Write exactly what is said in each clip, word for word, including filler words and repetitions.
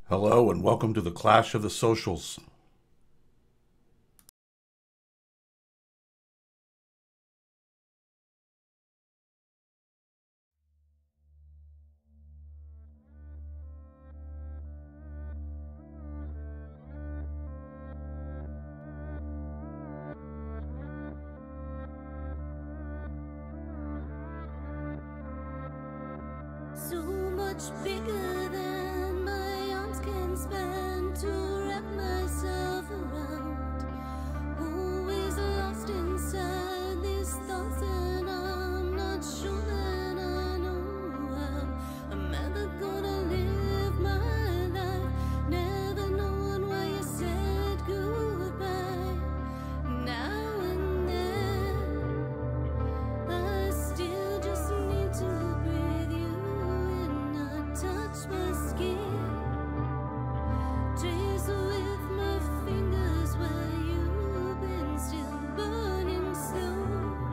Hello and welcome to the Clash of the Socials. So much bigger than my arms can span to wrap myself around. Always lost inside these thoughts, and I'm not sure that I know how. I'm never gonna live my life, never knowing why you said goodbye. Now and then, I still just need to breathe you in. I touch my skin, trace with my fingers where you've been, still burning slow.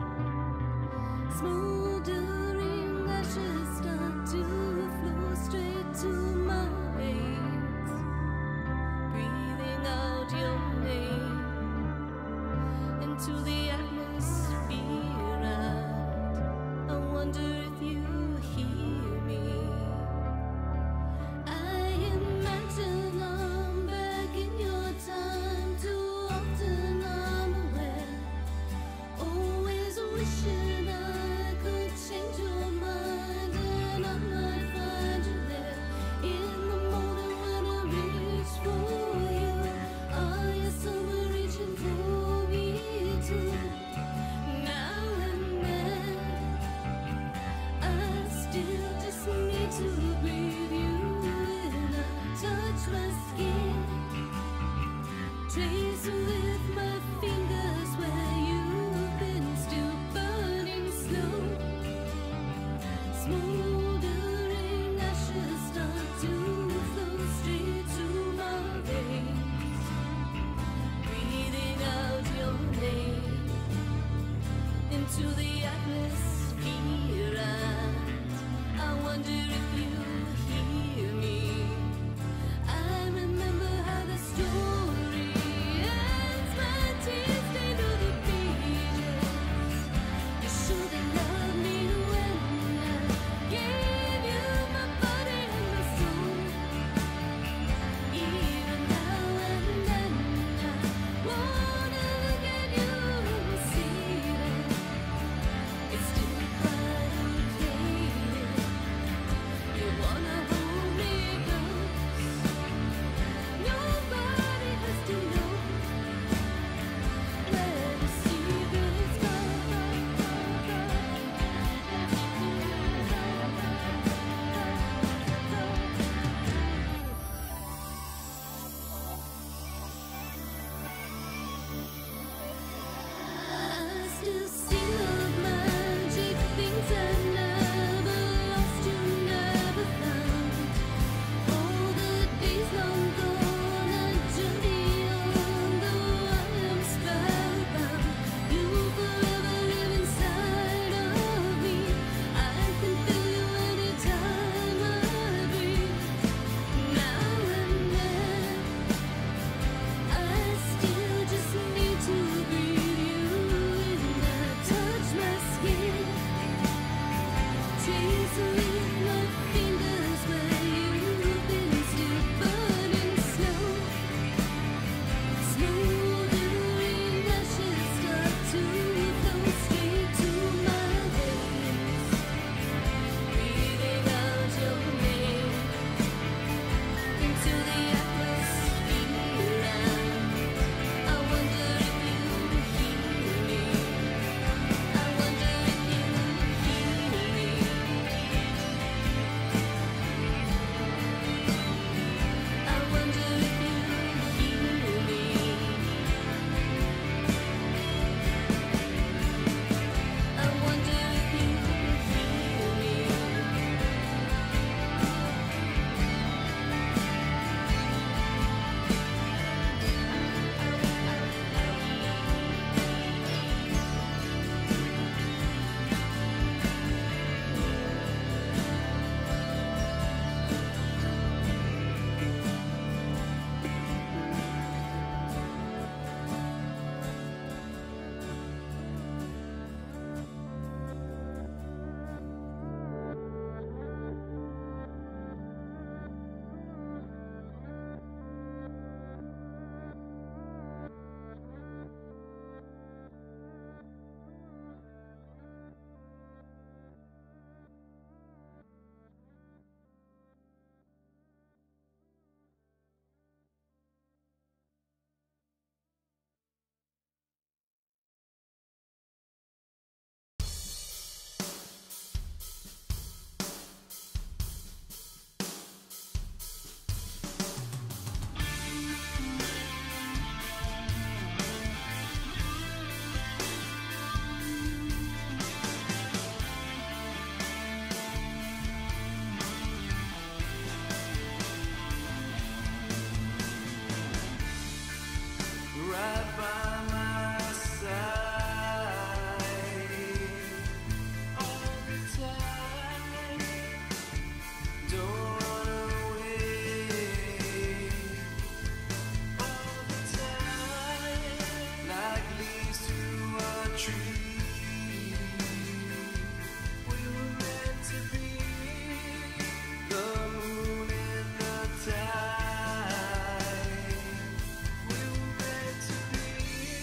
Smoldering ashes start to flow straight to my veins, breathing out your name into the atmosphere. I, I wonder if you hear me. I imagine I'm back in your time. Too often I'm aware, always wishing I could change your mind, and I might find you there in the morning when I reach for you. Are you somewhere reaching for me too? Now and then, I still just need to breathe you in. I touch my skin, trace with my fingers where you've been, still burning slow. Smoldering ashes start to flow straight to my veins, breathing out your name into the atmosphere. And I wonder if you hear me. I remember how the story ends. My tears stay through the pages. You should have loved me when I gave you my body and my soul. Even now and then, I wanna look at you and see that right by my side all the time. Don't run away all the time, like leaves to a tree. We were meant to be the moon and the tide. We were meant to be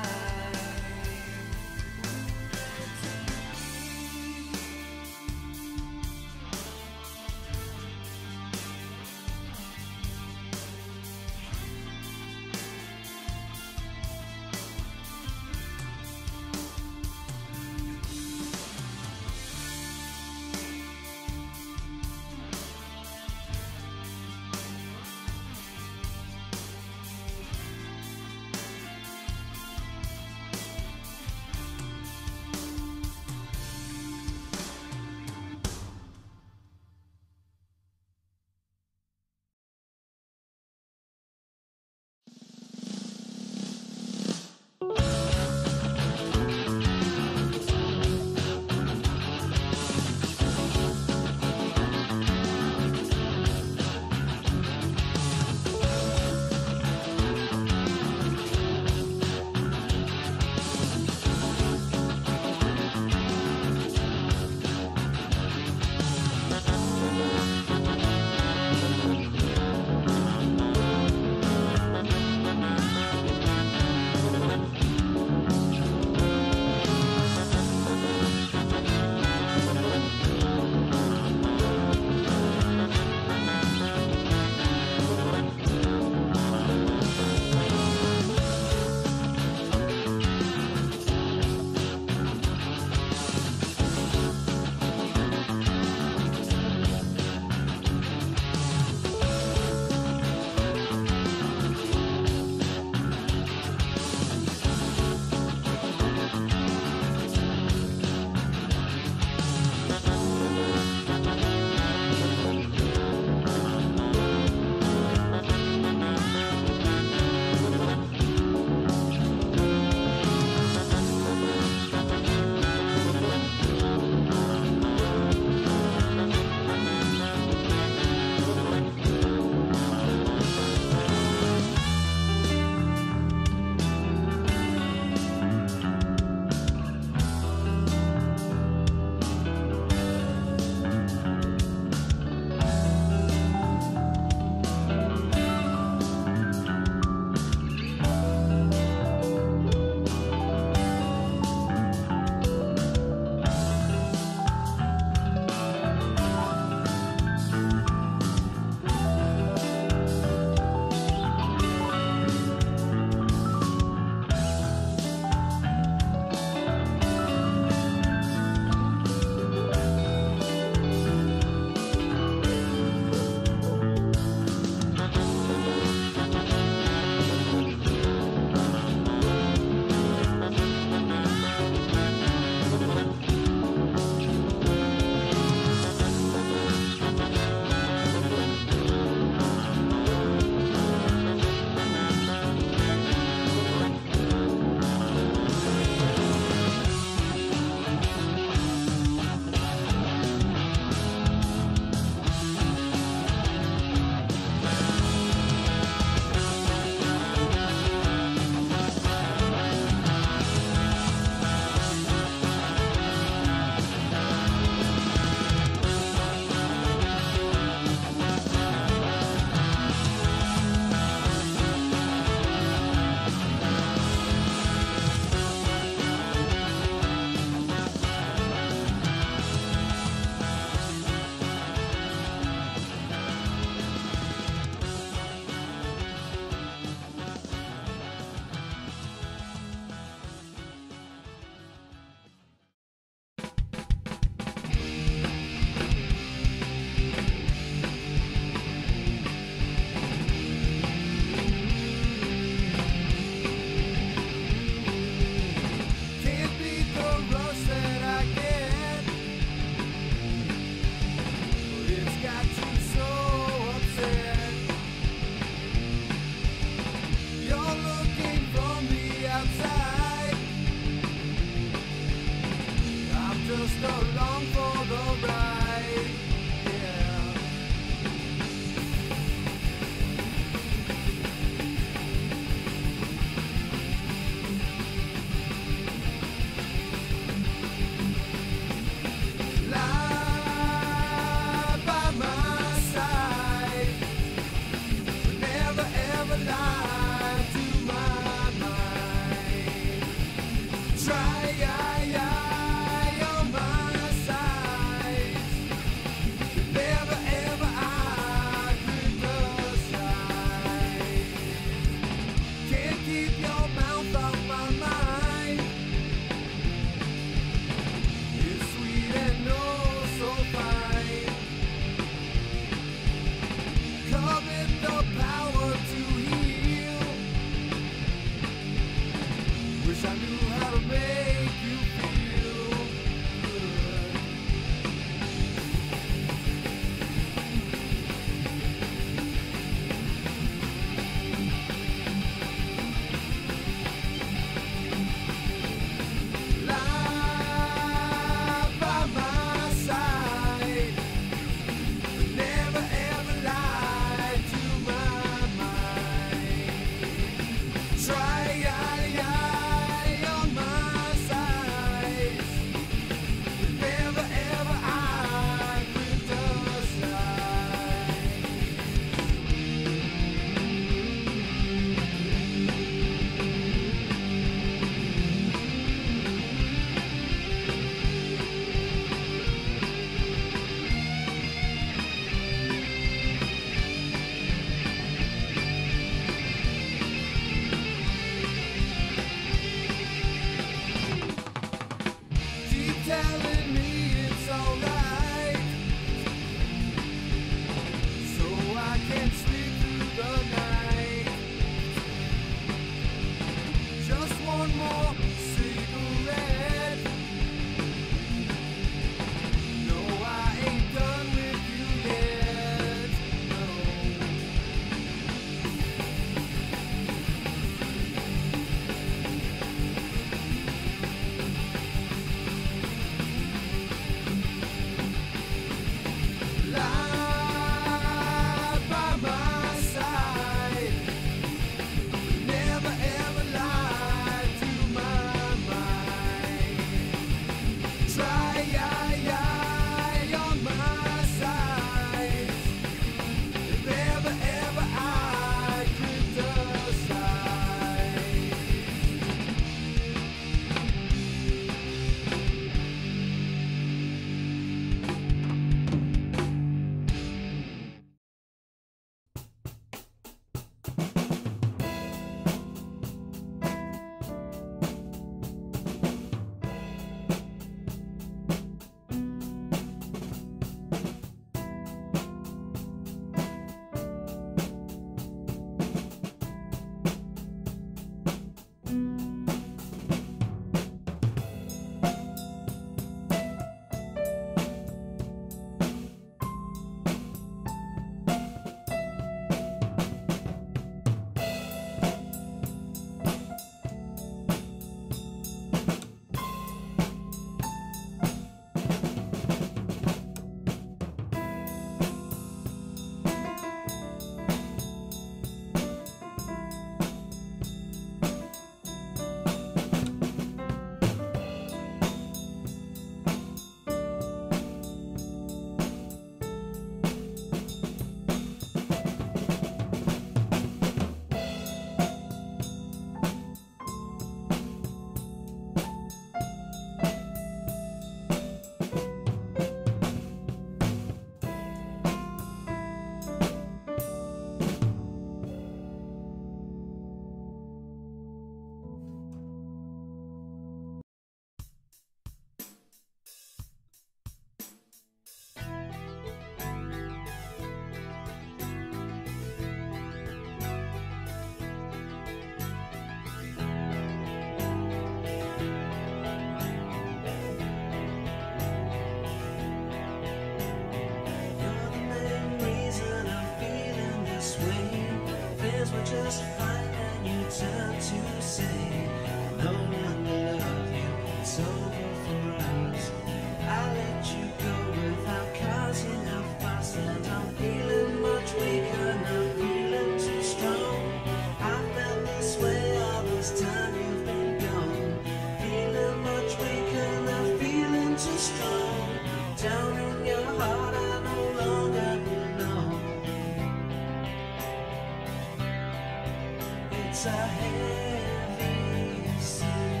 It's a heavy sin,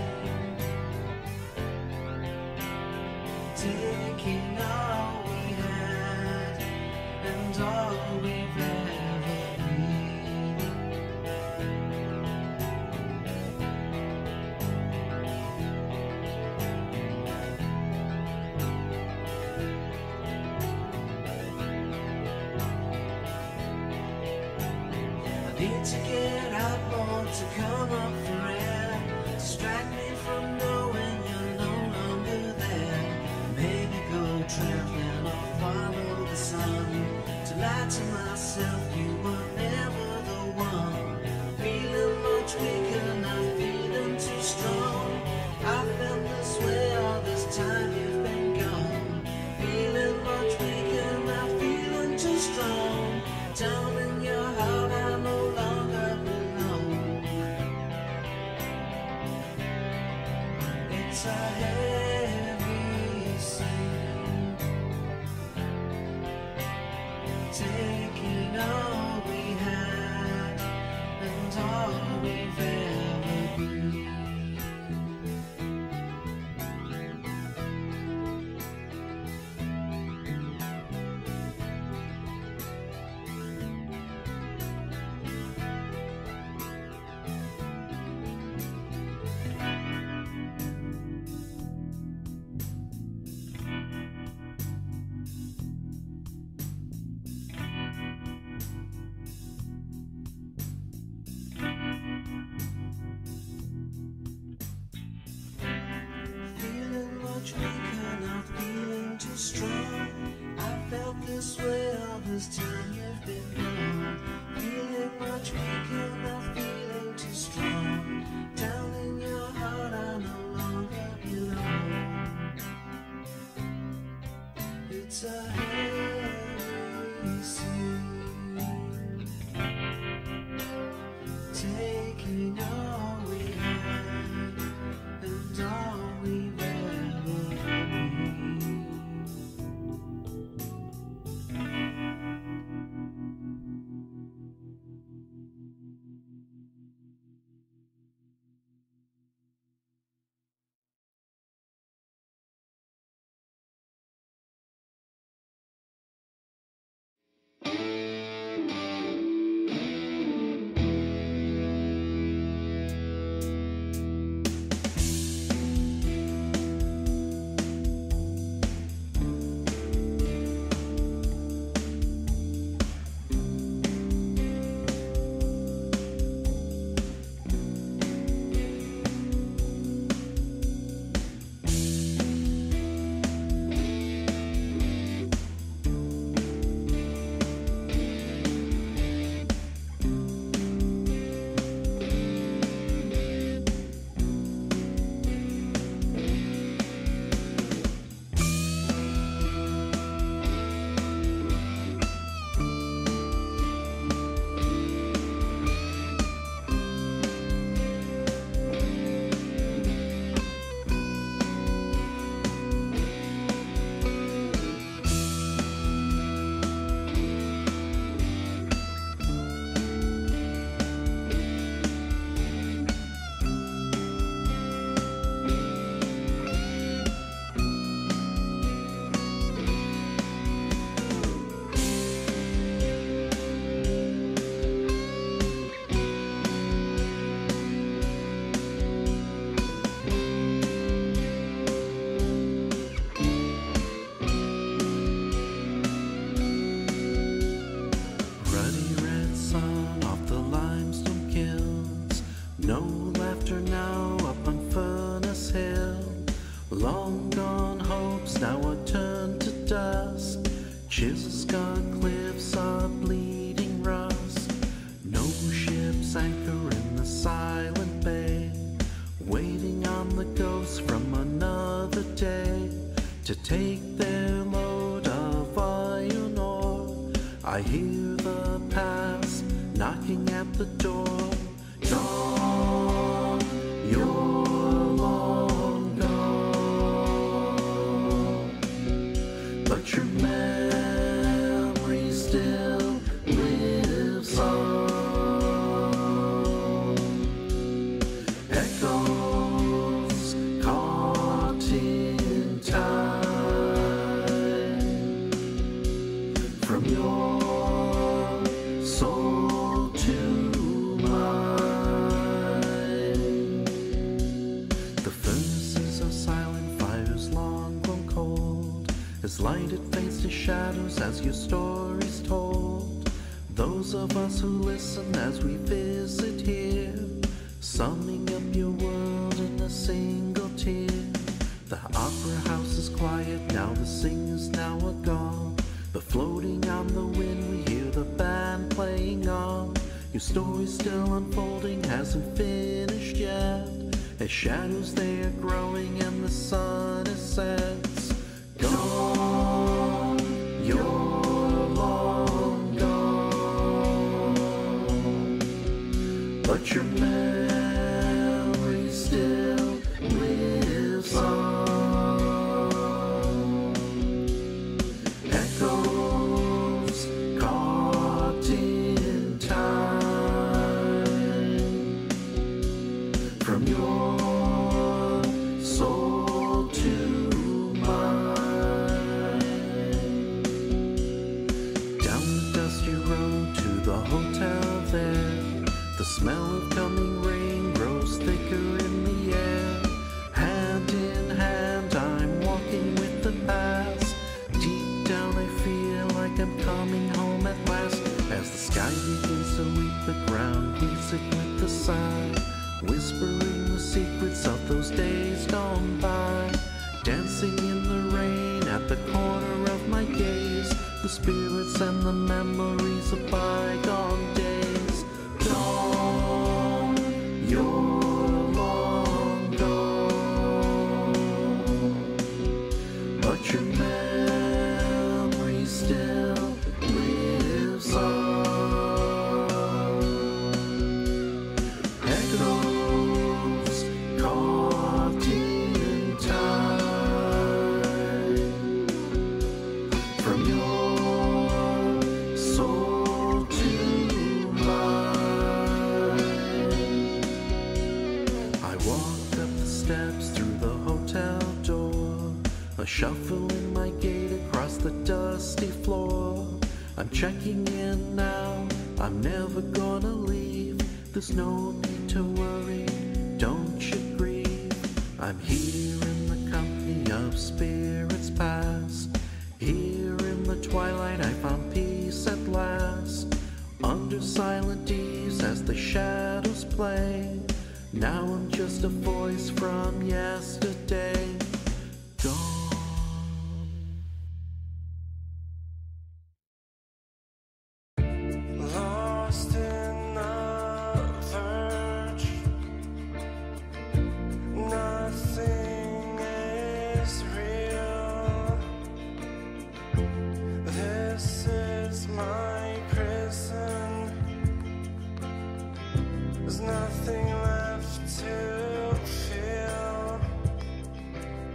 taking all we had and all we've ever been. I need to get out more to come up for air, distract me from knowing you're no longer there. Maybe go traveling or follow the sun, to lie to myself you were never the one. Feeling much weaker, not feeling too strong. I felt this way all this time you've been gone. Feeling much weaker, not feeling too strong. Down in your heart I no longer belong. It's a heavy sin, taking all we had and all we've ever been. Feeling much weaker, not feeling too strong. I felt this way all this time you've been gone. Feeling much weaker, not feeling too strong. Down in your heart I no longer belong. It's a heavy sin, taking all we had and all we've ever been. Long gone hopes now are turned to dust. Chisel-scarred cliffs are bleeding rust. No ships anchor in the silent bay, waiting on the ghosts from another day to take their load of iron ore. I hear the past knocking at the door. Dawn, you're but your memory still lives on. your soul to mine. The furnaces are silent, fires long grown cold, as light it fades to shadows as your story's told. Those of us who listen as we visit here, summing up your world in a single tear. The opera house is quiet now, the singers now are gone, but floating on the wind we hear the band playing on. Your story's still unfolding, hasn't finished yet, as shadows they are growing and the sun is set. Gone, you're long gone, but your memory still lives on. Echoes caught in time, from your soul to mine. Down the dusty road to the hotel there, the smell of coming rain grows thicker in the air. Hand in hand I'm walking with the past. Deep down I feel like I'm coming home at last, as the sky begins to weep, the ground weeps it with a sigh, whispering the secrets of those days gone by. Dancing in the rain at the corner of my gaze, the spirits and the memories of bygone days. Gone, you're long gone, but your memory still lives on. Echoes caught in time, from your soul to mine. I walk up the steps through the hotel door, a shuffle in my gait across the dusty floor. I'm checking in now, I'm never gonna leave. There's no need to worry, don't you grieve. I'm here in the company of spirits past. Here in the twilight I found peace at last. Under silent eaves as the shadows play, now I'm just a voice from yesterday. Gone. Lost in the verge, nothing is real. This is my prison. There's nothing left to feel.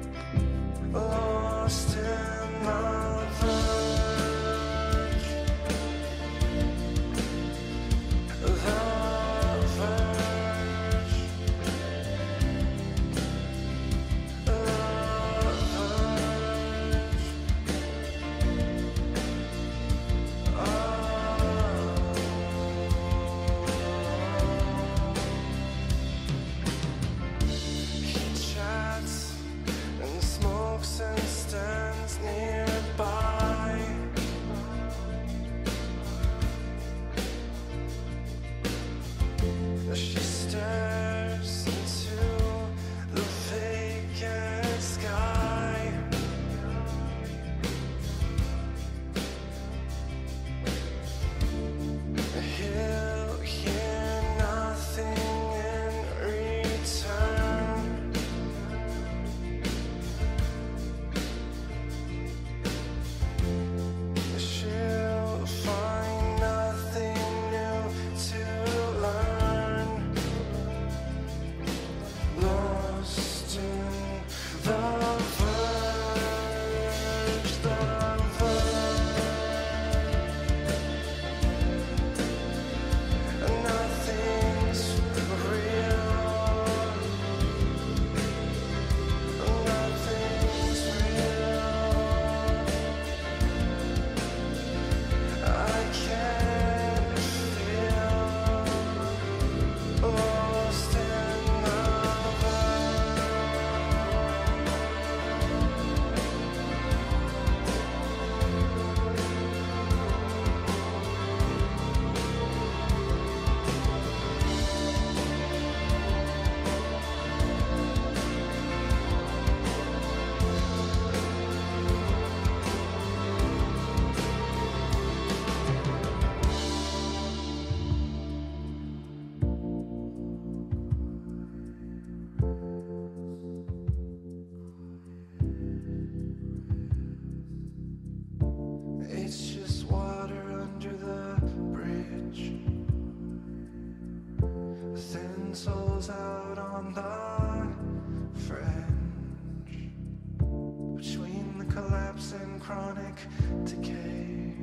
on the fringe between the collapse and chronic decay,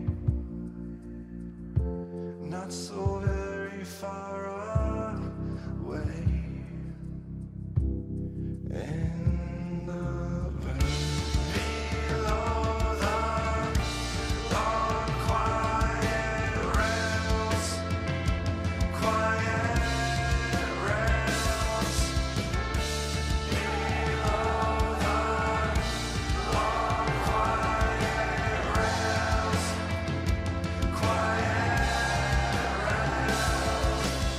not so very far away in the burn. Below the long quiet rails, quiet rails. Below the long quiet rails, quiet rails.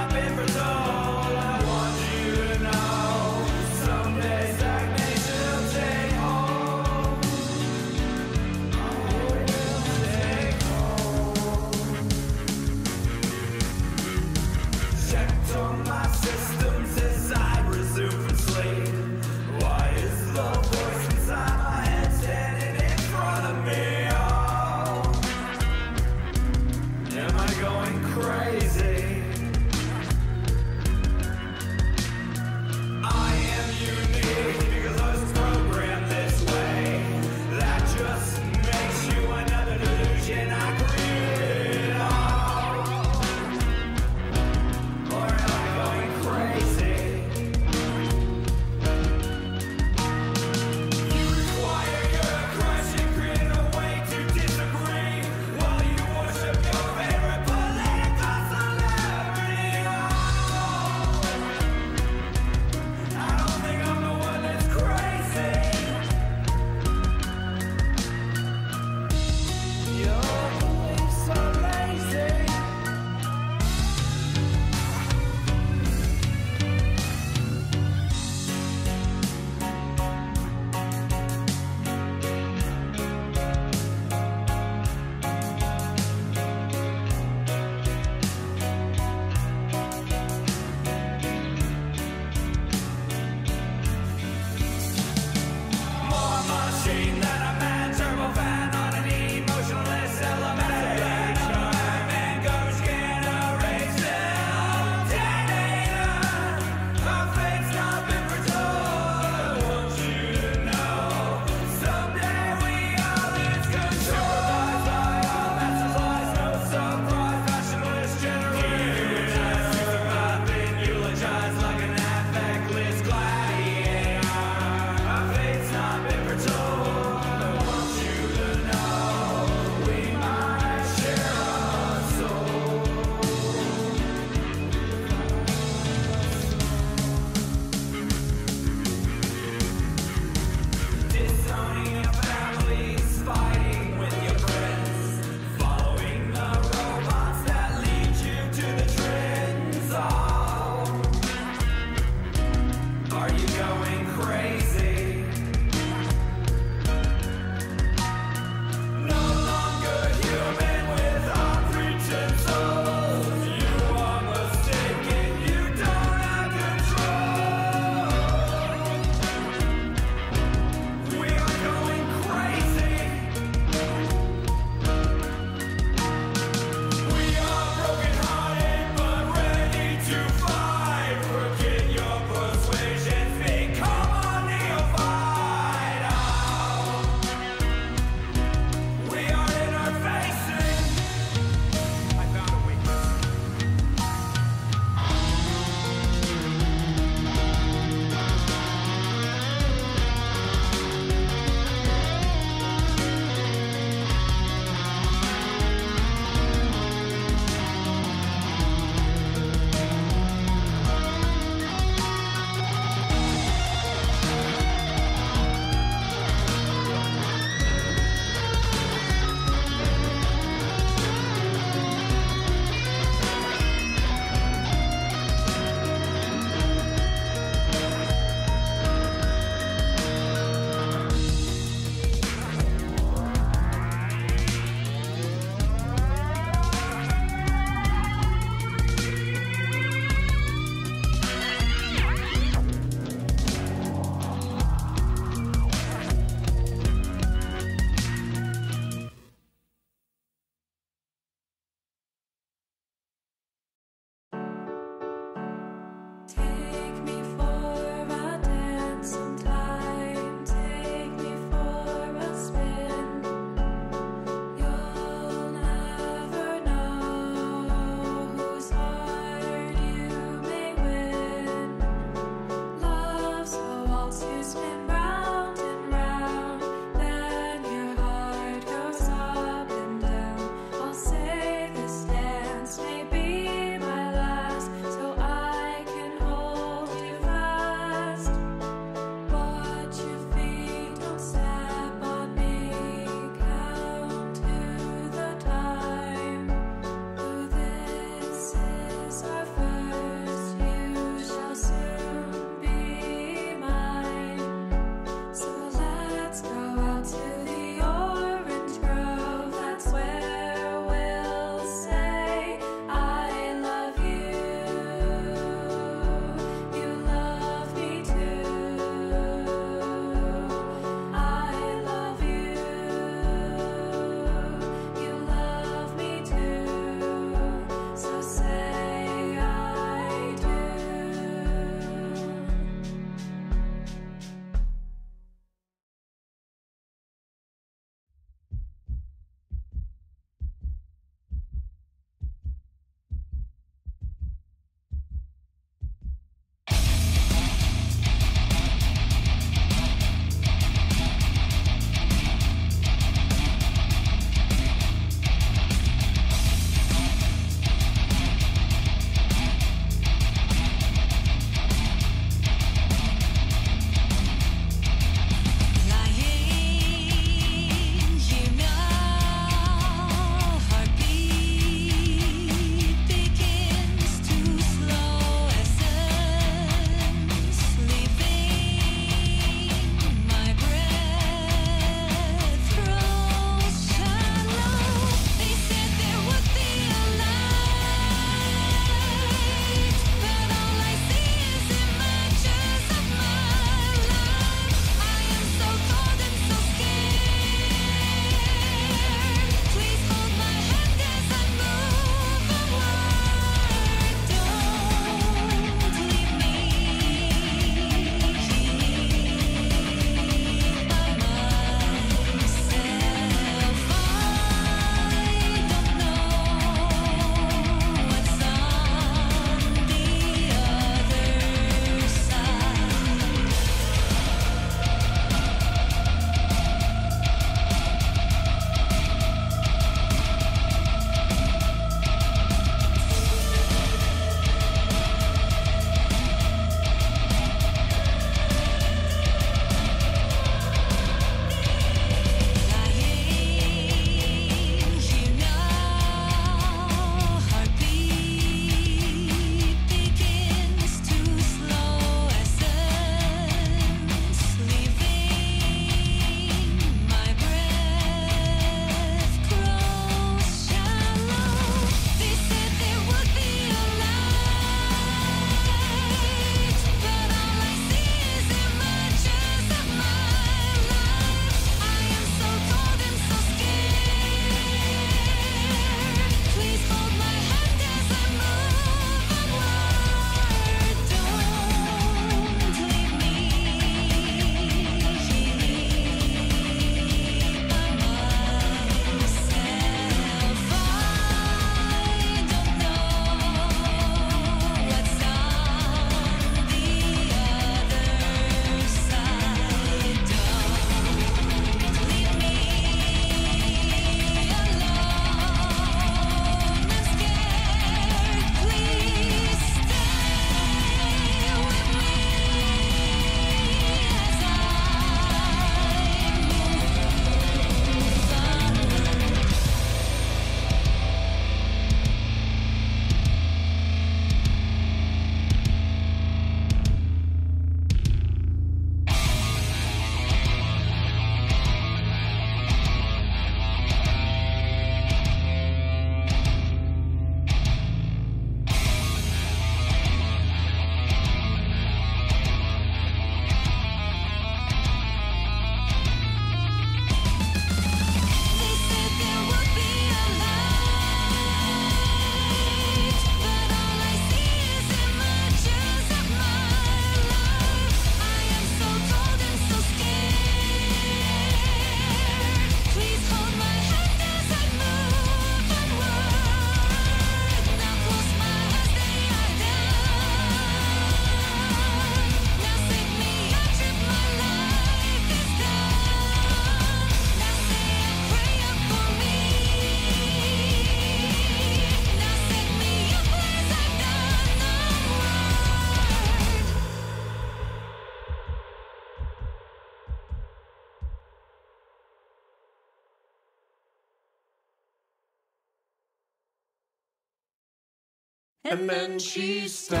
And then she starts.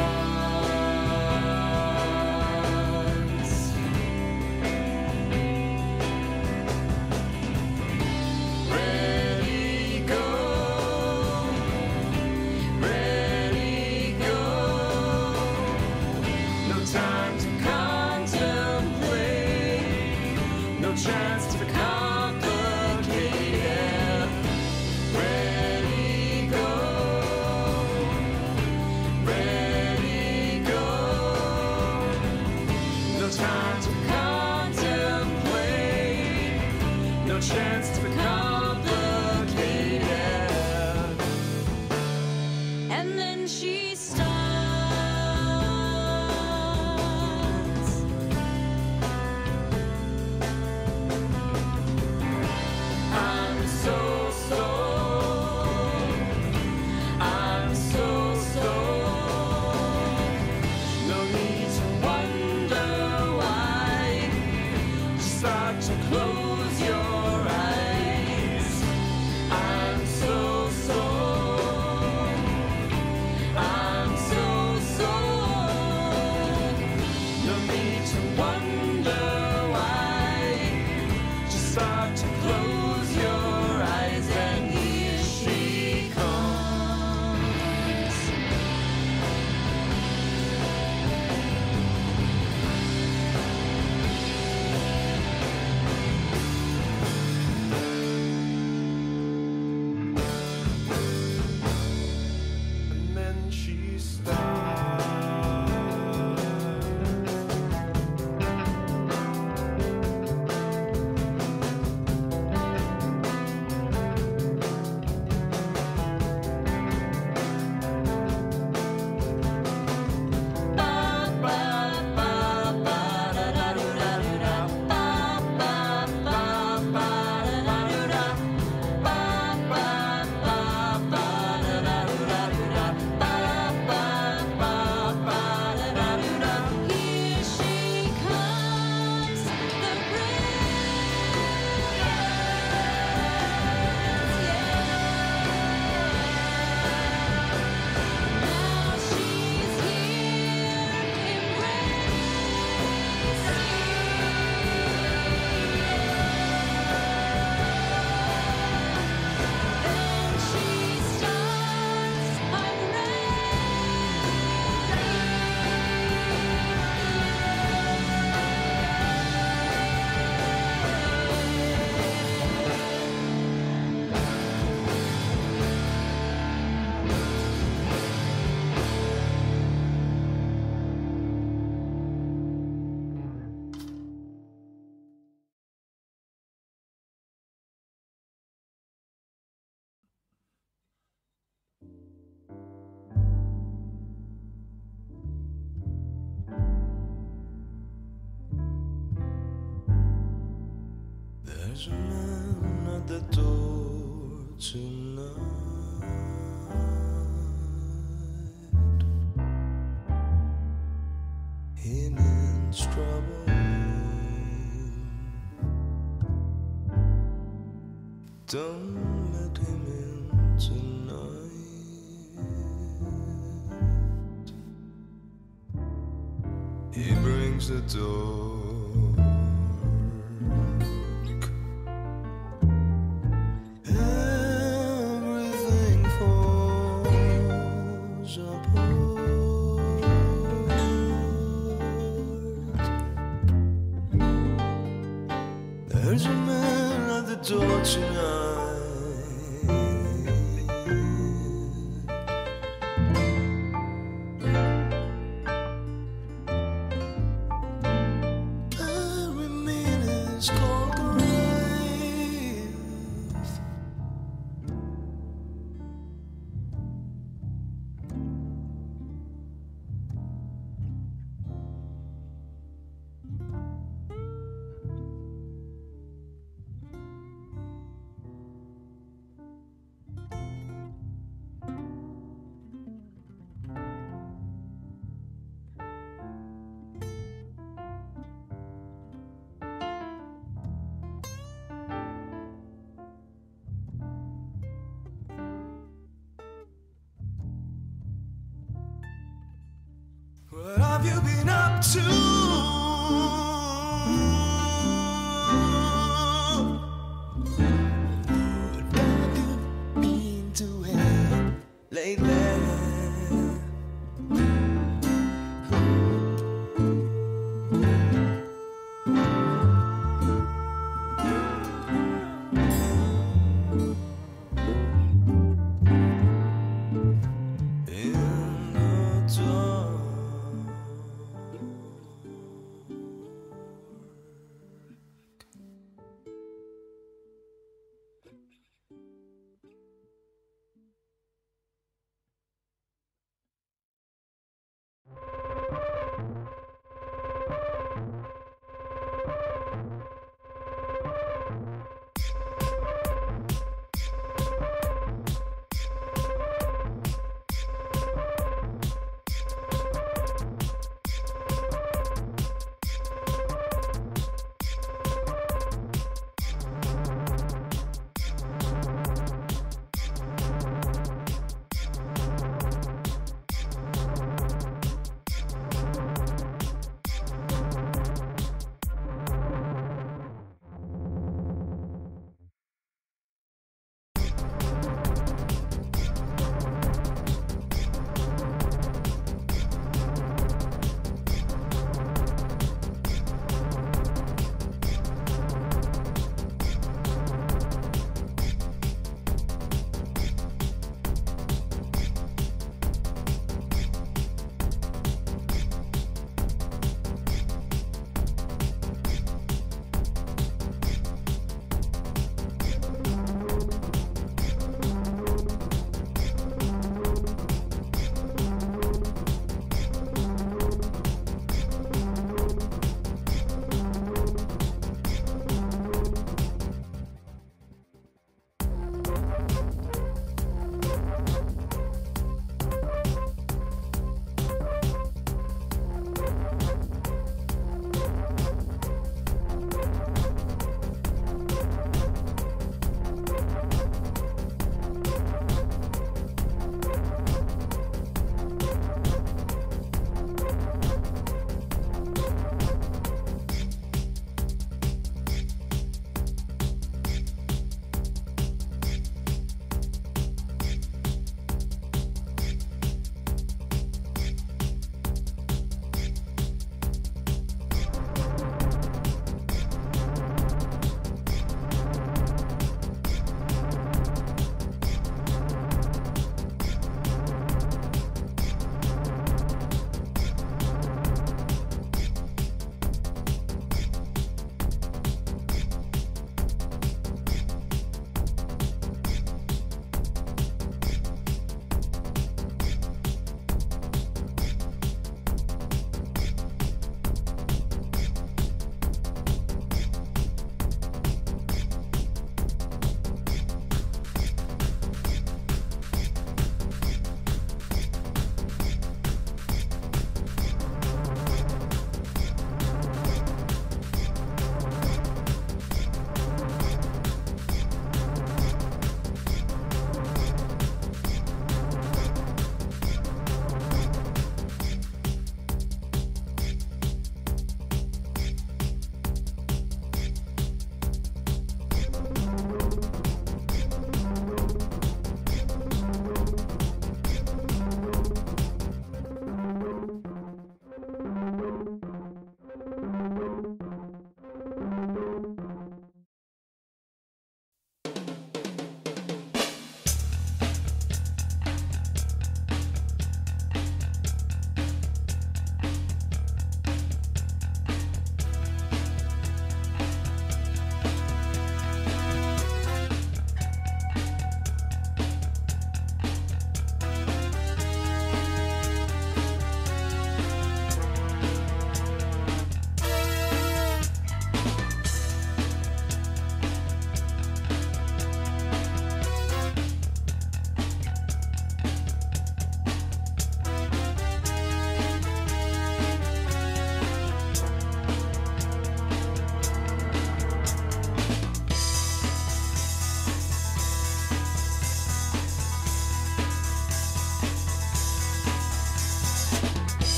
Ready, go. Ready, go. No time to contemplate. No chance to complicate it. Ready, go. Ready, go. No time to contemplate. No chance to complicate it. And then she starts. I'm so stoned. I'm so stoned. No need to wonder why. Just start to close your eyes. I'm so stoned. I'm so stoned. No need to wonder why. Just start to close your eyes, and here she comes. And then she starts. Here she comes, the Now she's here, Then she starts, I'm There's a man at the door tonight. He means trouble. Don't let him in tonight. He brings the door. Everything falls apart. There's a man at the door tonight. Every minute's called grave.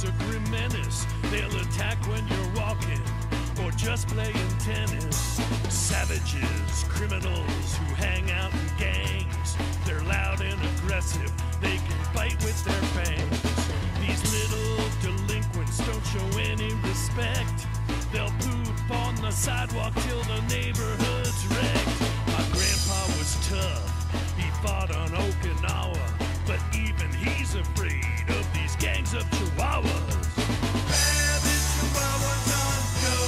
dogs are grim menace. They'll attack when you're walking or just playing tennis. Savages, criminals who hang out in gangs. They're loud and aggressive. They can bite with their fangs. These little delinquents don't show any respect. They'll poop on the sidewalk till the neighborhood's wrecked. My grandpa was tough. He fought on Okinawa. But even he's afraid of these gangs of chihuahuas. Rabid chihuahuas on go.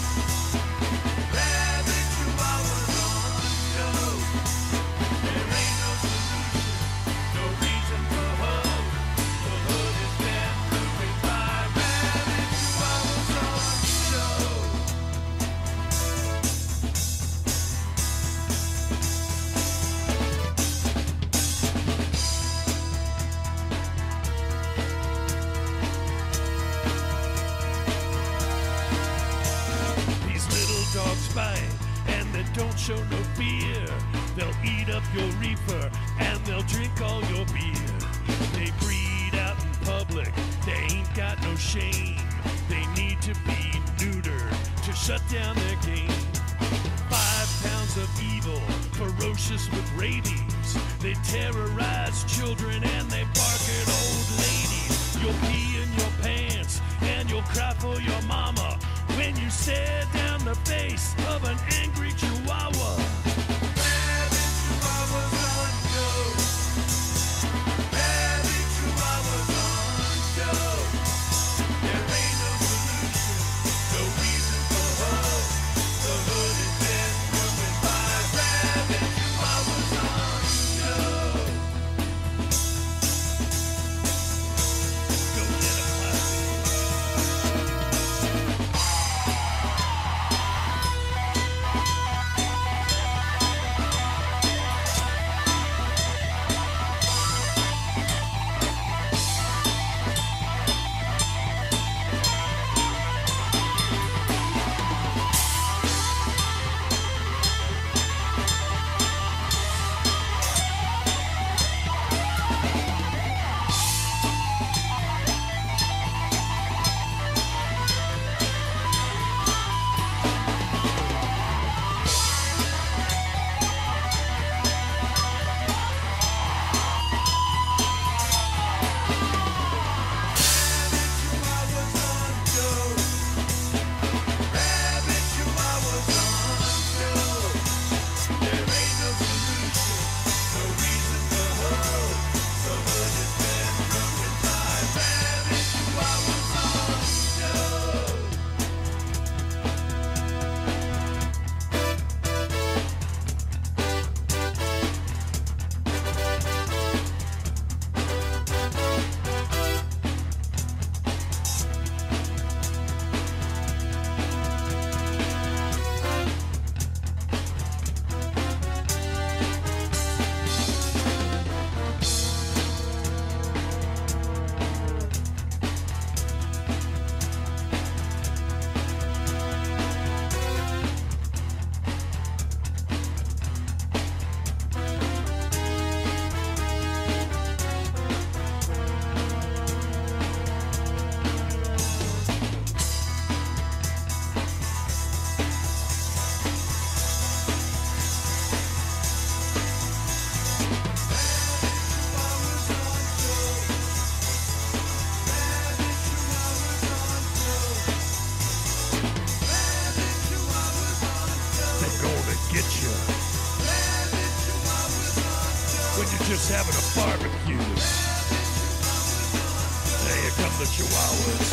Rabid chihuahuas on go. There ain't no solution, no reason for hope. The hood has been ruined by rabid chihuahuas on show. Dogs bite and they don't show no fear. They'll eat up your reefer and they'll drink all your beer. They breed out in public, they ain't got no shame. They need to be neutered to shut down their game. Five pounds of evil, ferocious with rabies. They terrorize children and they bark at old ladies. You'll pee in your pants and you'll cry for your mama when you stare down the face of an angry chihuahua. Rabid chihuahuas on go. Rabid chihuahuas on go. There ain't no solution, no reason for hope. The hood has been ruined by rabid chihuahuas on go. Go get a puppy. Just having a barbecue. There here come the chihuahuas.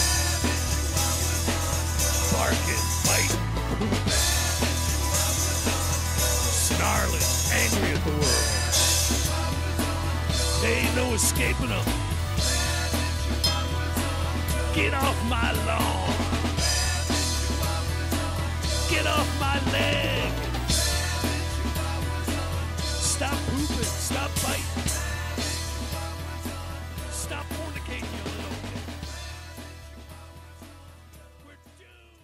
Barking, biting, pooping. Snarling, angry at the world. There ain't no escaping them. Get off my lawn. Get off my leg. Stop pooping. Stop biting. Stop fornicating, you little bitch. We're doomed.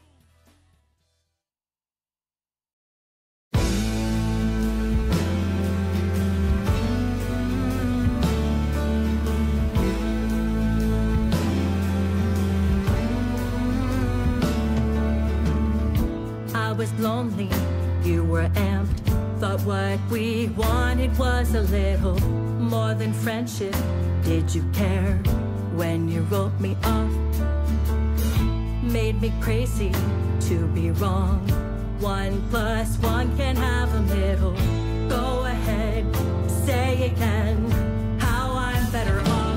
was lonely, you were amped. Thought what we wanted was a little more than friendship. Did you care when you wrote me off? Made me crazy to be wrong. One plus one can have a middle. Go ahead, say again how I'm better off.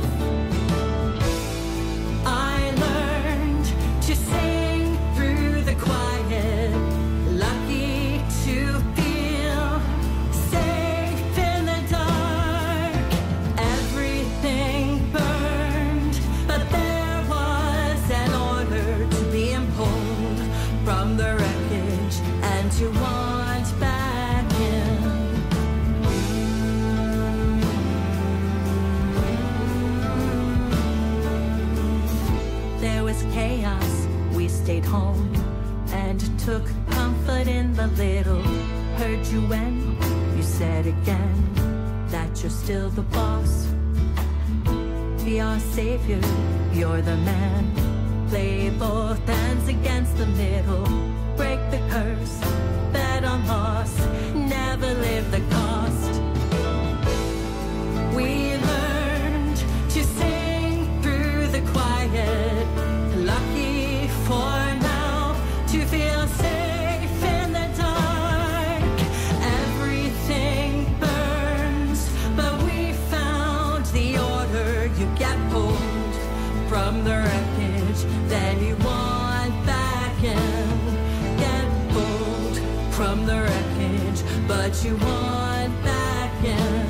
I learned to sing through the quiet. Lucky to feel safe in the dark. Everything burned, but there was an order to be impulled from the wreckage and to want back in. There was chaos, we stayed home and took comfort in the little. Heard you when you said again that you're still the boss. Be our savior, you're the man. Play both ends against the middle. Break the curse, bet on loss, never live the cost. We learned to sing through the quiet. Lucky for now to feel safe in the dark. Everything burns, but we found the order. You get pulled from the wreckage, then you want back in. Get pulled from the wreckage, but you want back in.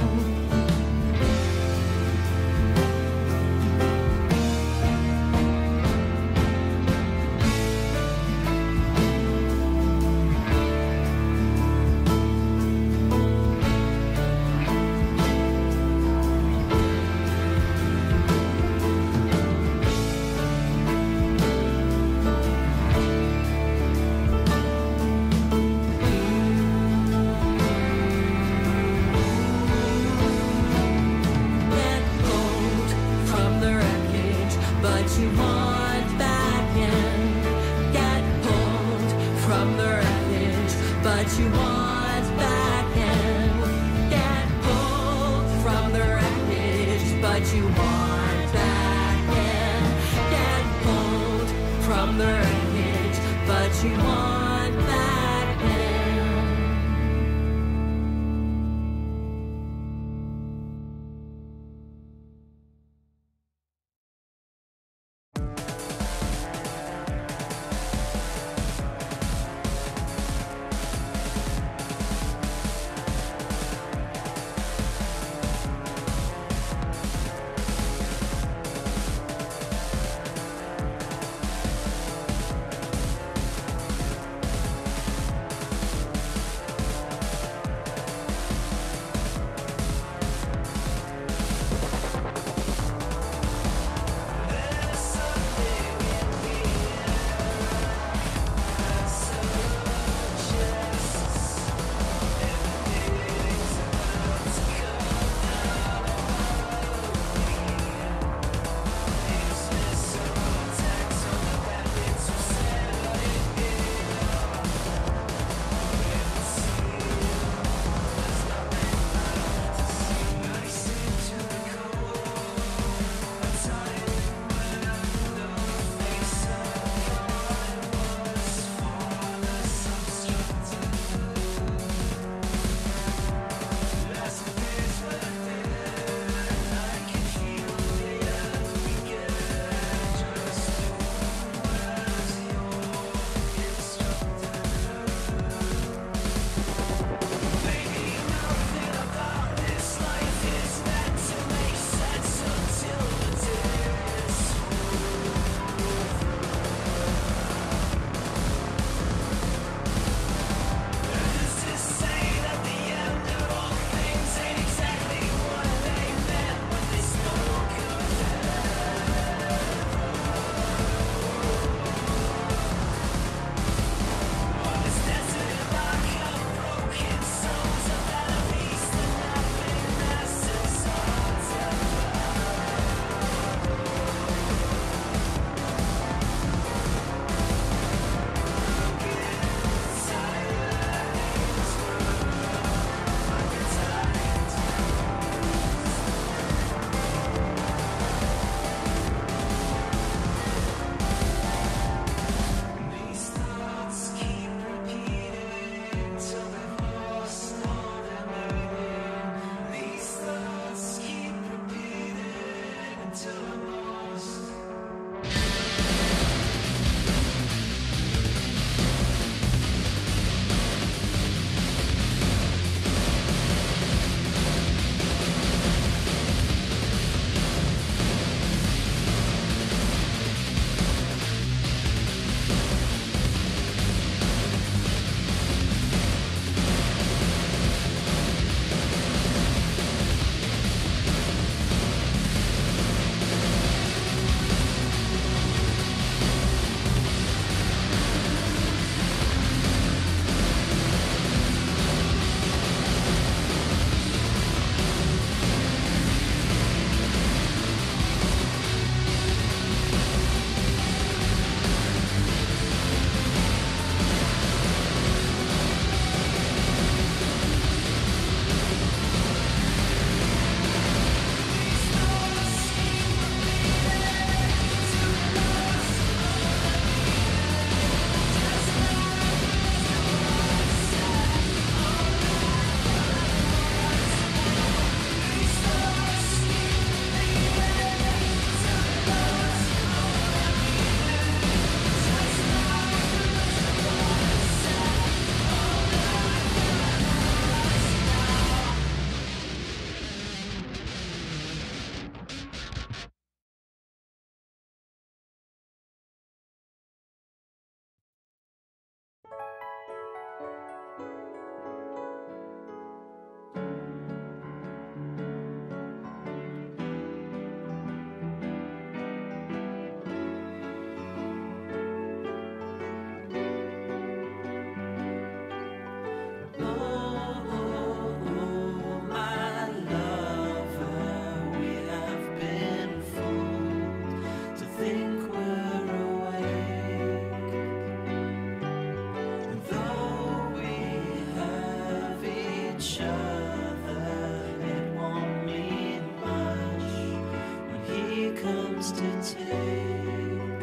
take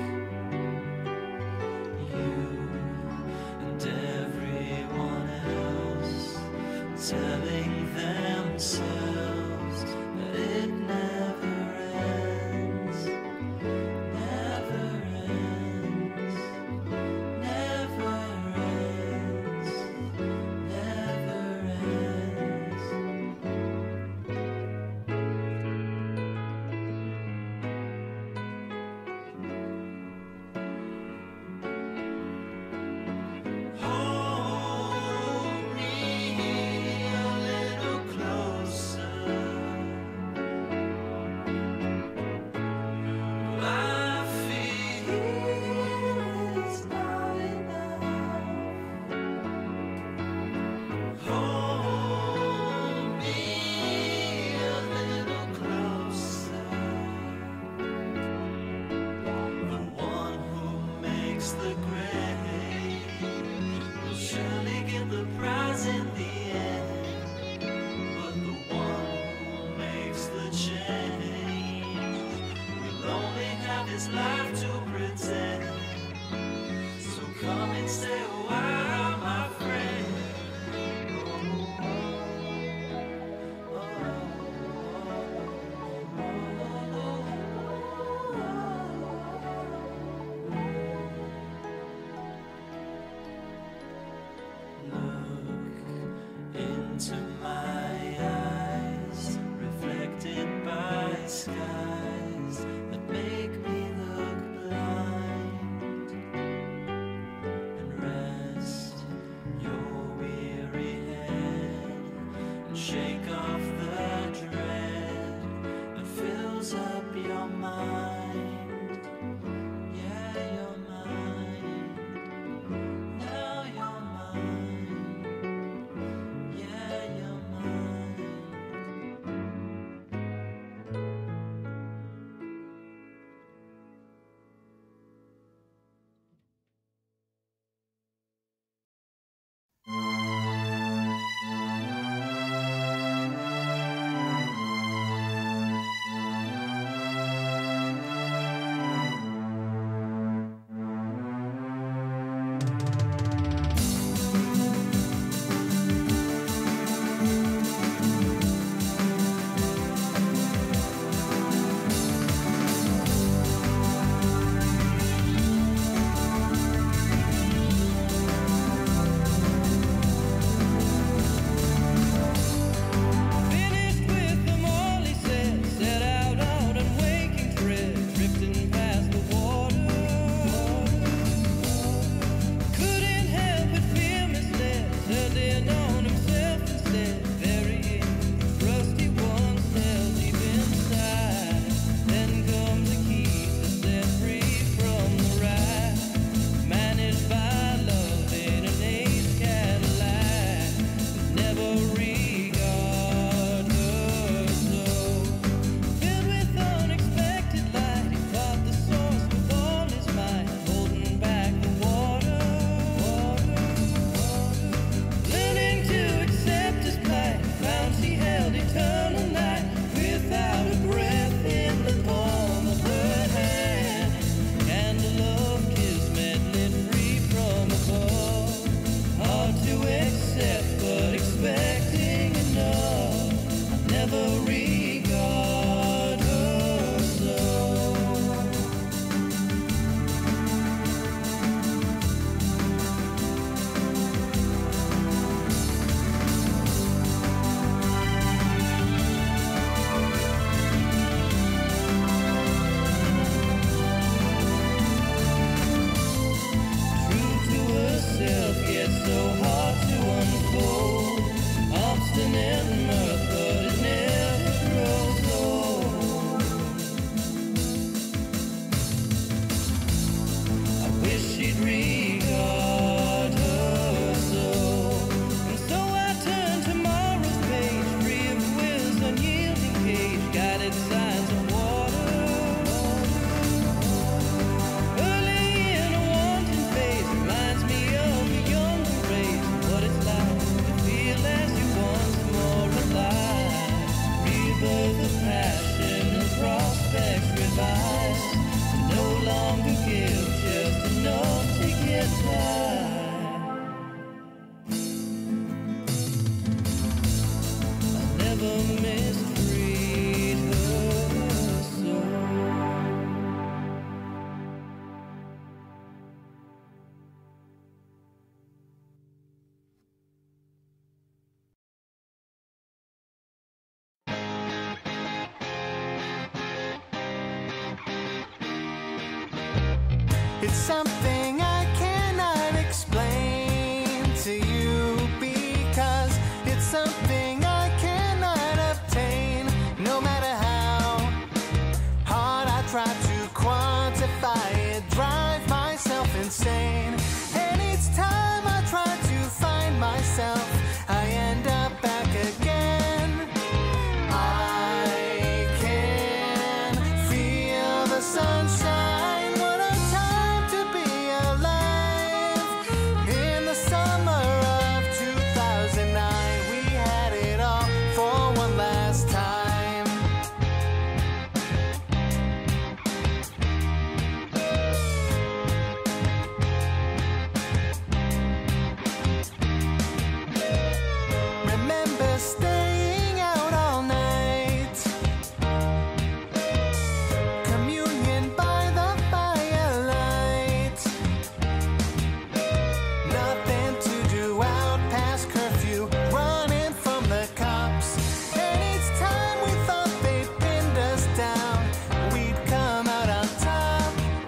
you and everyone else, telling themselves that it never ends, never ends, never ends, never ends. Hold me a little closer. My feeling's not enough. Hold me a little closer. The one who makes the grade will surely get the prize in the end. But the one who makes the change will only have his life to pretend. So come and stay a while, my friend. Look into my eyes, reflected by skies that make me look blind. It's something I cannot explain to you, because it's something I cannot obtain. No matter how hard I try to quantify it, drive myself insane. And each time I try to find myself, I end up back again. I can feel the sunshine. What a time to be alive. In the summer of two thousand nine, we had it all for one last time. Remember staying out all night, communion by the firelight. Nothing to do out past curfew, running from the cops. And each time we thought they'd pinned us down, we'd come out on top.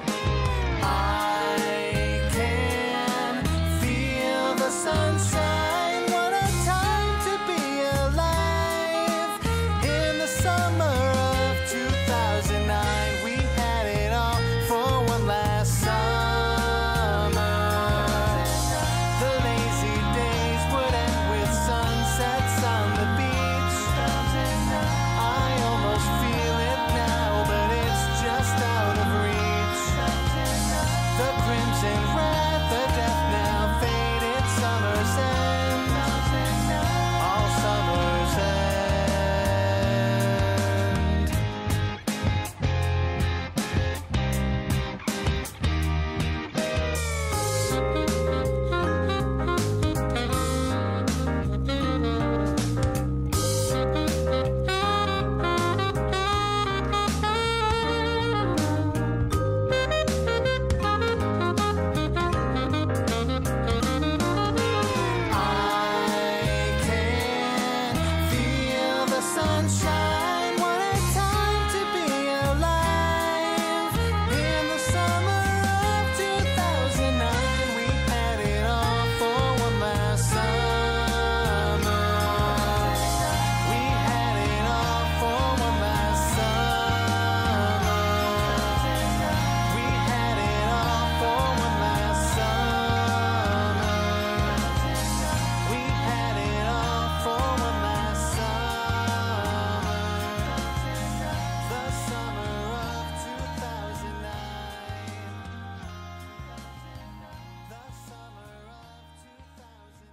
I can feel the sunshine. What a time to be alive. In the summer of two thousand nine, we had it all for one last summer. The lazy days would end with sunsets on the beach. I almost feel it now, but it's just out of reach. The crimson red, the death now faded summer's end. All summer's end. I can feel the sunshine. What a time to be alive. In the summer of two thousand nine, we had it all for one last summer. We had it all for one last summer. We had it all for one last summer. We had it all for one last summer. The summer of two thousand nine. The summer of two thousand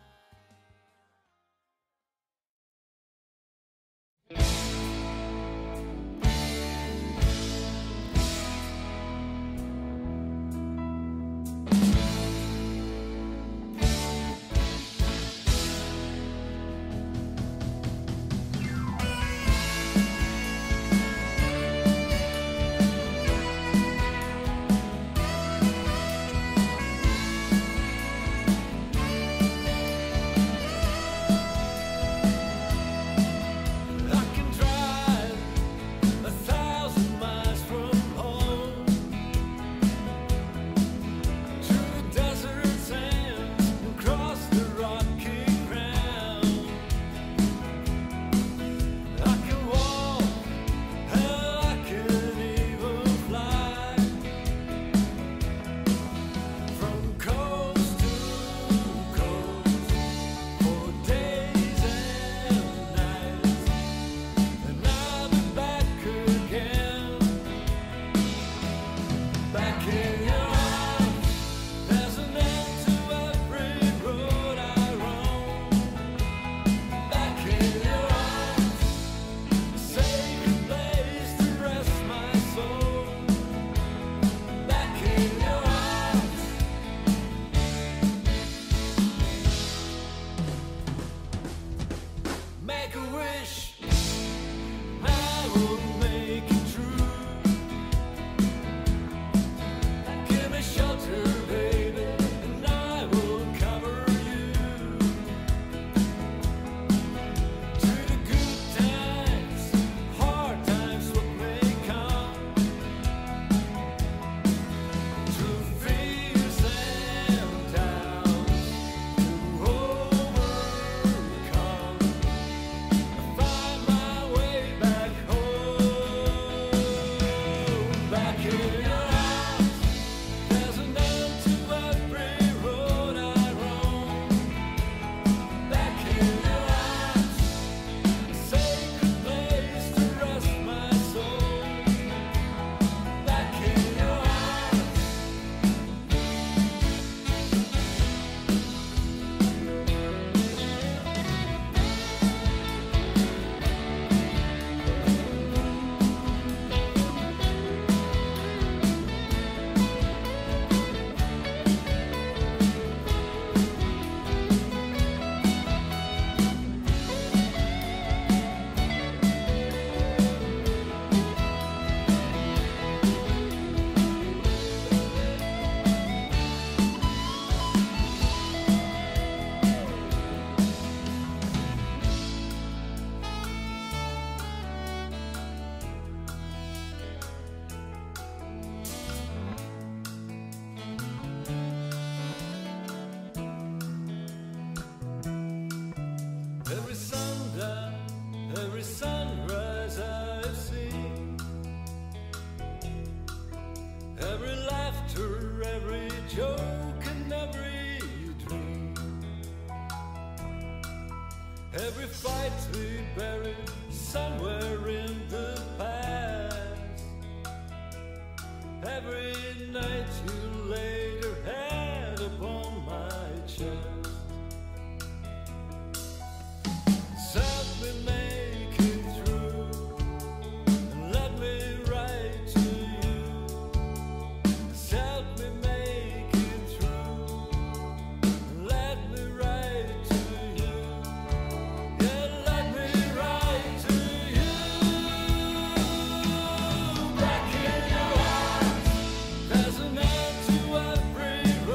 I can drive a thousand miles from home to the desert sands and cross the rocky ground. I can walk, hell, I can even fly from coast to coast for days and nights. And I'll be back again, back in your arms. There's an end to every road I roam. Back in your arms, a sacred place to rest my soul. Back in your arms. Make a wish, I will make it true. Every laughter, every joke, and every dream. Every fight we buried somewhere in the past. Every night you laid your head upon my chest. Said we make it through, and let me write to you. Said we make it through, and let me write to you. Yeah, let me write to you. Back in your heart, there's an end to every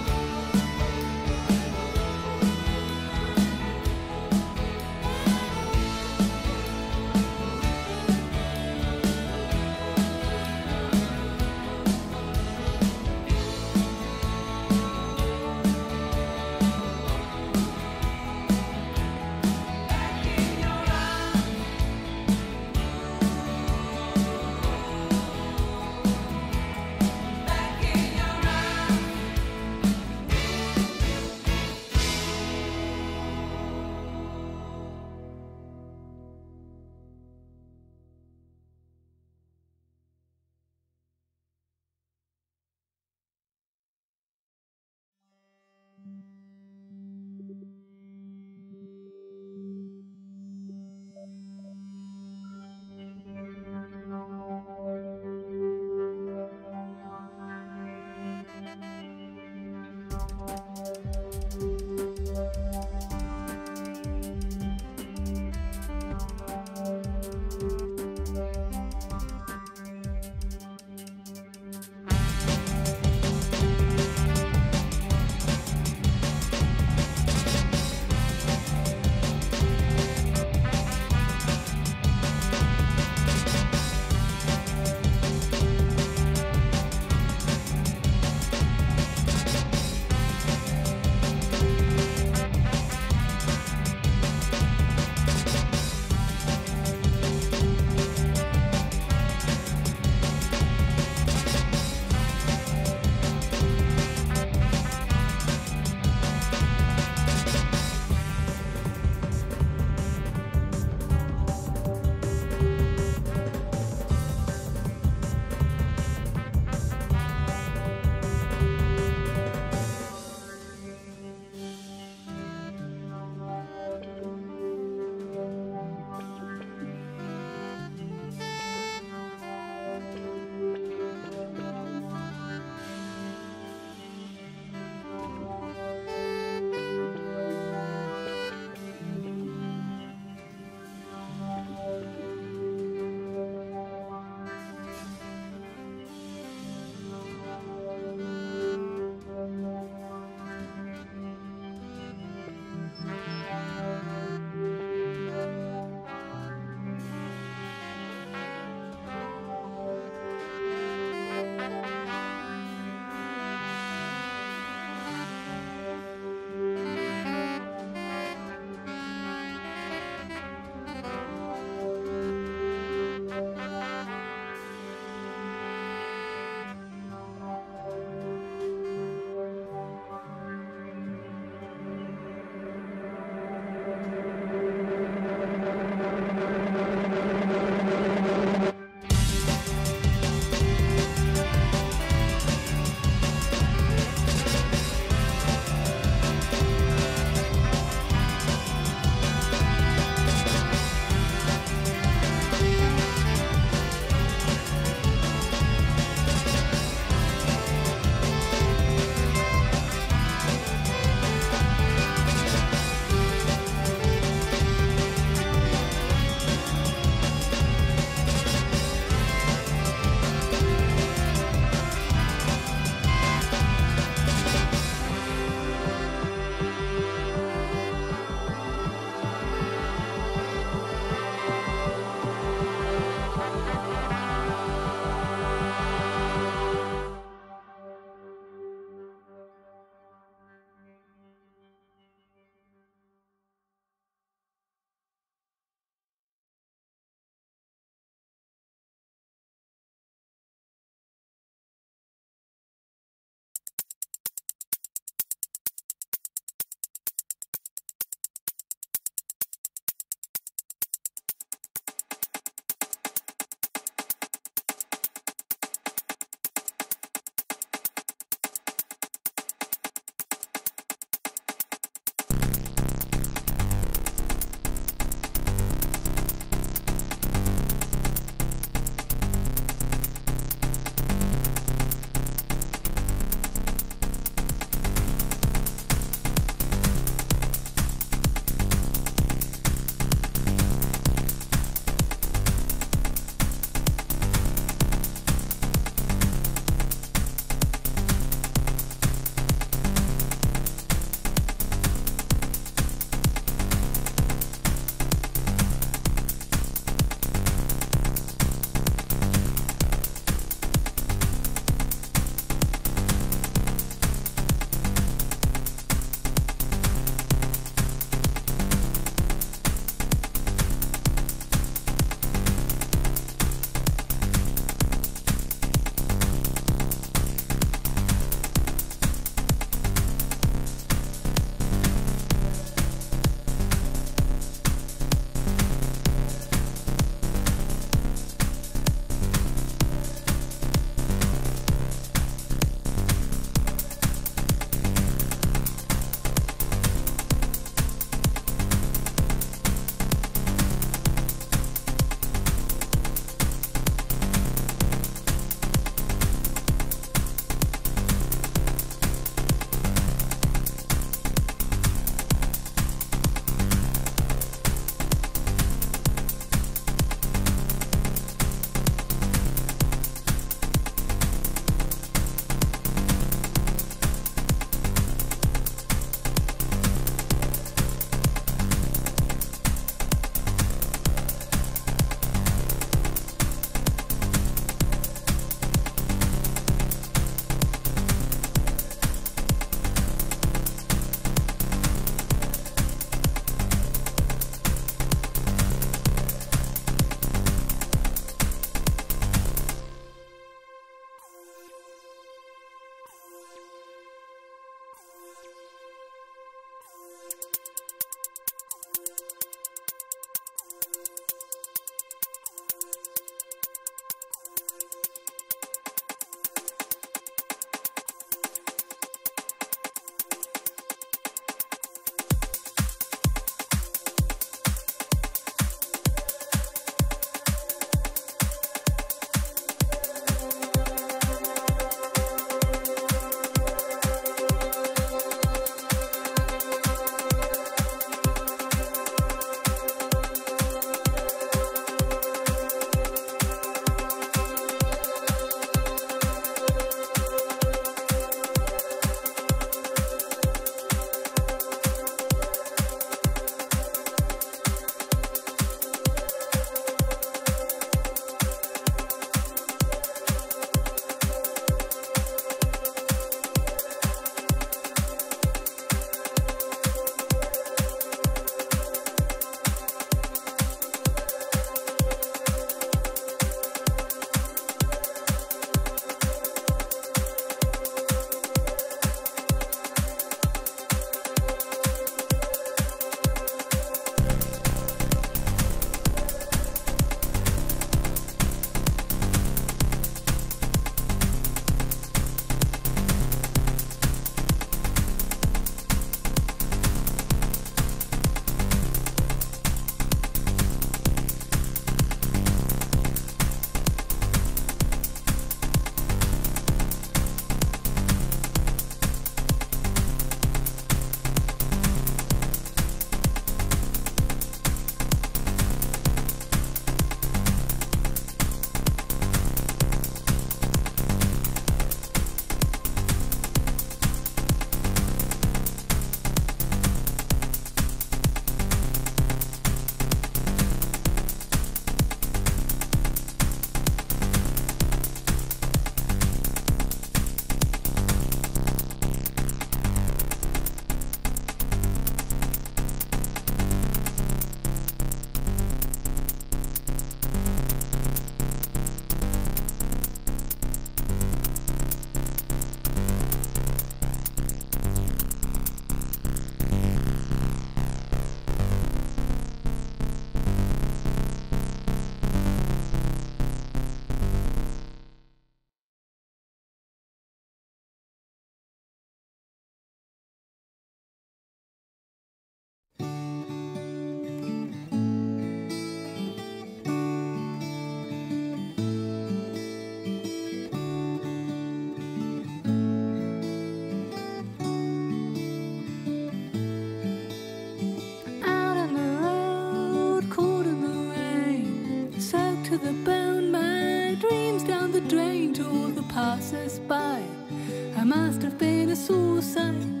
the bone, my dreams down the drain to all the passers-by. I must have been a sore sight,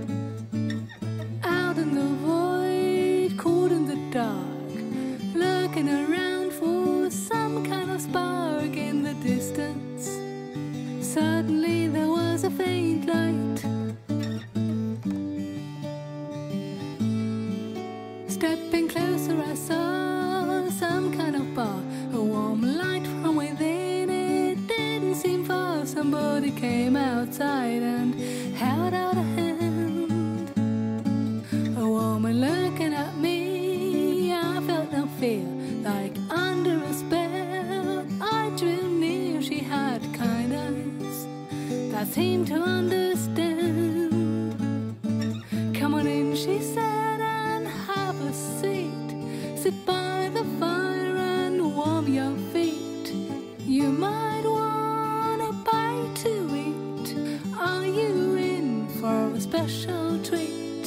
out in the void, caught in the dark, looking around for some kind of spark in the distance. Suddenly there was a faint light. Stepping closer I saw some kind of bar, a warm light from within, it didn't seem far. Somebody came outside and held out a hand. A woman looking at me, I felt no fear, like under a spell. I drew near, she had kind eyes that seemed to understand. Come on in, she said, and have a seat. Sit by the fire and warm your feet. You might want a bite to eat. Are you in for a special treat?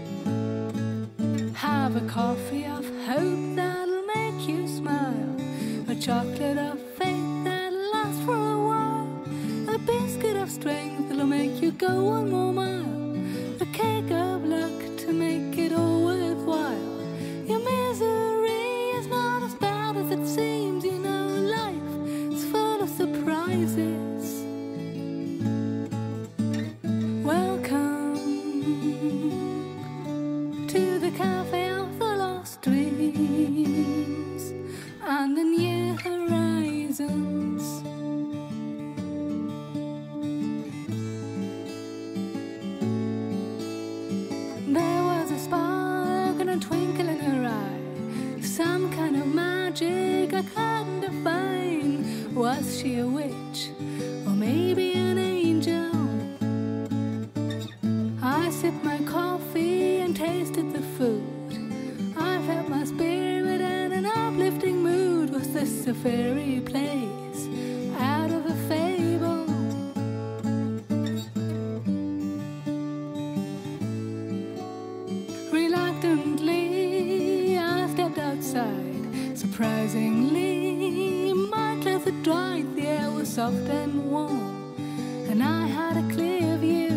Have a coffee of hope that'll make you smile, a chocolate of faith that'll last for a while, a biscuit of strength that'll make you go one more mile, a cake of luck to make it all worthwhile. Your misery is not as bad as it seems. You know life is full of surprises. Welcome to the cafe of the lost dreams and the new horizons. There was a spark and a twinkle in her eye, some kind of magic I couldn't define. Was she a witch or maybe an angel? I sipped my coffee and tasted the food. I felt my spirit in an uplifting mood. Was this a fairy place out of a fable? Reluctantly, I stepped outside. Surprisingly, my clothes had dried. The air was soft and warm, and I had a clear view.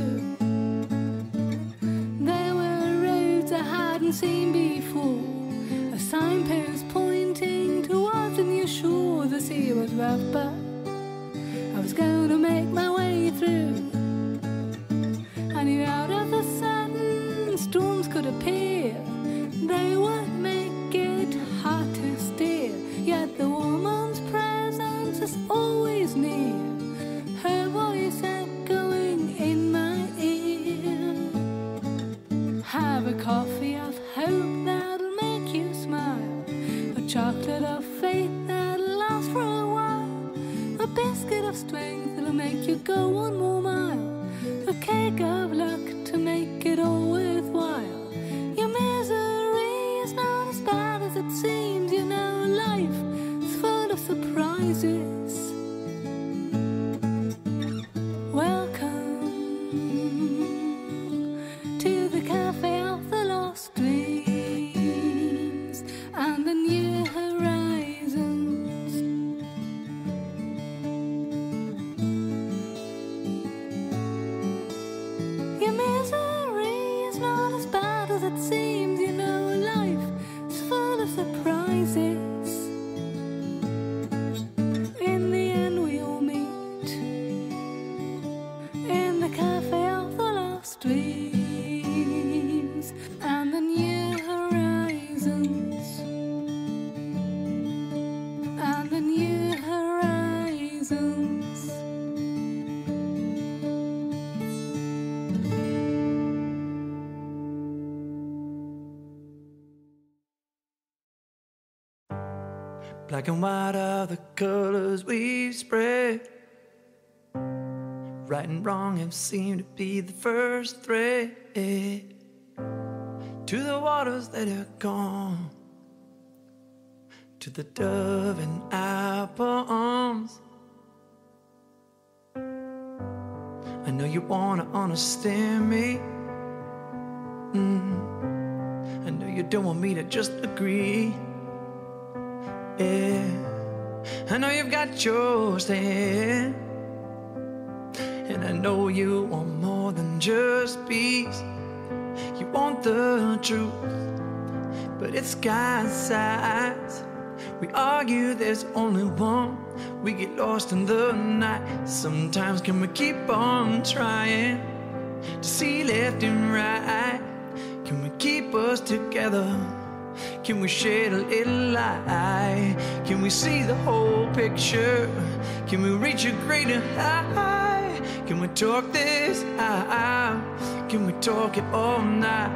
There were roads I hadn't seen before, a signpost pointing towards a new shore. The sea was rough, but I was going to make my way through. I knew out of the sudden storms could appear, they would make it hard to steer. Yet the woman's presence is always near, her voice echoing in my ear. Have a coffee of hope that'll make you smile, a chocolate of faith that'll last for a while, a biscuit of strength that'll make you go one more mile, a cake of luck to make it all worthwhile. Your misery is not as bad as it seems. You know life is full of surprises. Welcome to the cafe of the lost dreams and the new horizons. Your misery is not as bad as it seems. You know life is full of surprises. In the end we all meet in the cafe of the lost dreams and the new horizons and the new horizons. Black and white are the colors we've spread. Right and wrong have seemed to be the first thread to the waters that are gone, to the dove and apple arms. I know you wanna understand me. mm. I know you don't want me to just agree. Yeah, I know you've got yours there, and I know you want more than just peace. You want the truth, but it's got sides. We argue there's only one. We get lost in the night. Sometimes can we keep on trying to see left and right? Can we keep us together? Can we shed a little light? Can we see the whole picture? Can we reach a greater high? Can we talk this out? Can we talk it all night?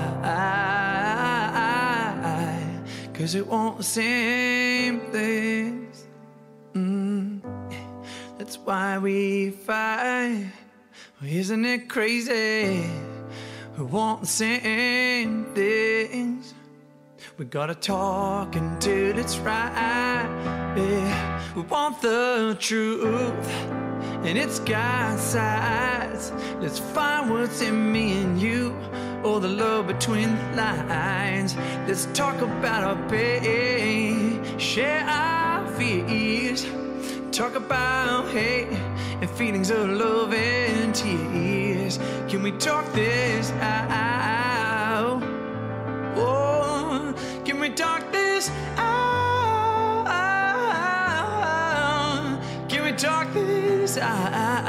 'Cause we want the same things. Mm. That's why we fight. Isn't it crazy? We want the same things. We gotta talk until it's right. Yeah. We want the truth, and it's got sides. Let's find what's in me and you, or the love between the lines. Let's talk about our pain, share our fears, talk about hate and feelings of love and tears. Can we talk this out? Oh, can we talk this out? Can we talk this out?